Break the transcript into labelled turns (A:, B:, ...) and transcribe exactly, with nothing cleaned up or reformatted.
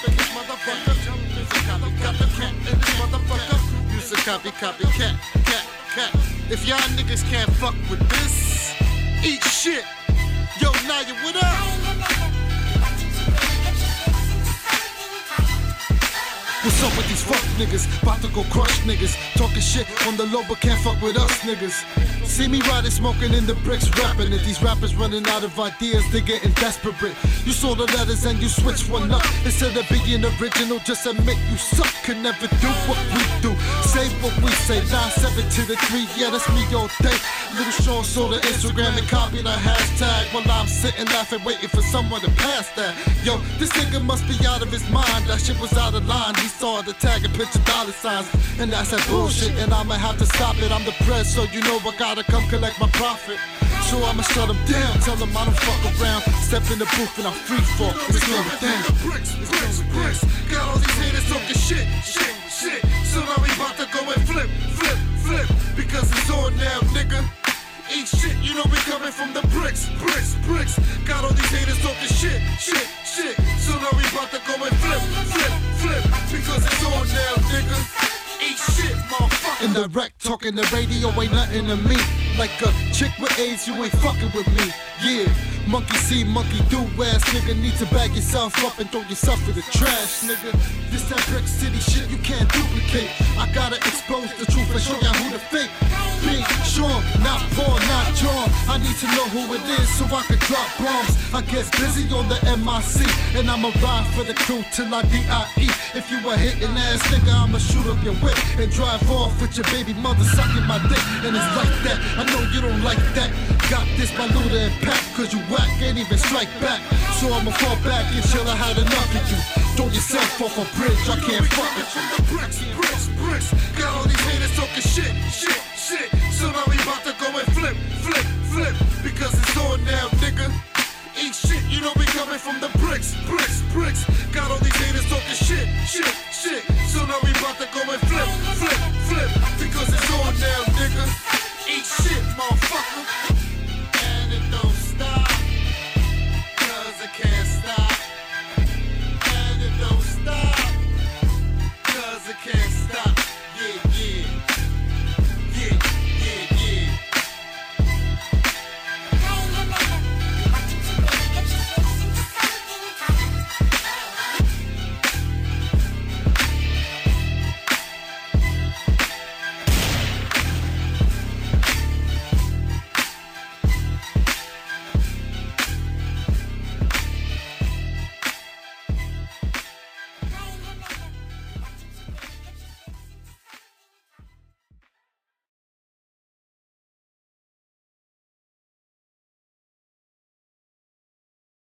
A: in this motherfucker. You's a copy, copycat in this motherfucker. You's a copy, copycat, cat, cat. If y'all niggas can't fuck with this, eat shit. Yo, Naya, what up? What's up with these fuck niggas? About to go crush niggas. Talking shit on the low but can't fuck with us niggas. See me riding smoking in the bricks rapping it. These rappers running out of ideas, they getting desperate. You saw the letters and you switched one up. Instead of being original, just admit you suck. Can never do what we do. Say what we say. nine seven to the three, yeah, that's me all day. Little Sean saw the Instagram and copied the hashtag. While I'm sitting laughing, waiting for someone to pass that. Yo, this nigga must be out of his mind. That shit was out of line. He saw the tag and picture dollar signs, and that's that bullshit, and I'ma have to stop it. I'm the press, so you know I gotta come collect my profit. So I'ma shut him down, tell him I don't fuck around. Step in the booth and I'm free fall. It's slow it down. Bricks, bricks, bricks. Got all these haters talking shit, shit, shit. So now we about to go and flip, flip, flip. Because it's on now, nigga. Eat shit, you know we coming from the bricks, bricks, bricks. Got all these haters talking shit, shit, shit. So now we about to go and flip, flip, flip. Because it's on now, nigga. Eat shit, motherfucker. In the wreck, talking the radio ain't nothing to me. Like a chick with AIDS, you ain't fucking with me. Yeah, monkey see, monkey do ass nigga. Need to bag yourself up and throw yourself in the trash, nigga. This that Brick City shit you can't duplicate. I gotta expose the truth and show y'all who the fake. Big Sean, not Paul, not John. I need to know who it is so I can drop bombs. I get busy on the M I C, and I'ma ride for the crew till I D I E. If you a hating ass nigga, I'ma shoot up your whip and drive off with your baby mother sucking my dick. And it's like that, I know you don't like that. Got this by Luda and Pack, cause you whack, ain't even strike back. So I'ma fall back until I had enough of you. Throw yourself off a bridge, I can't fuck with you. The bricks, bricks, bricks. Got all these haters talking shit, shit,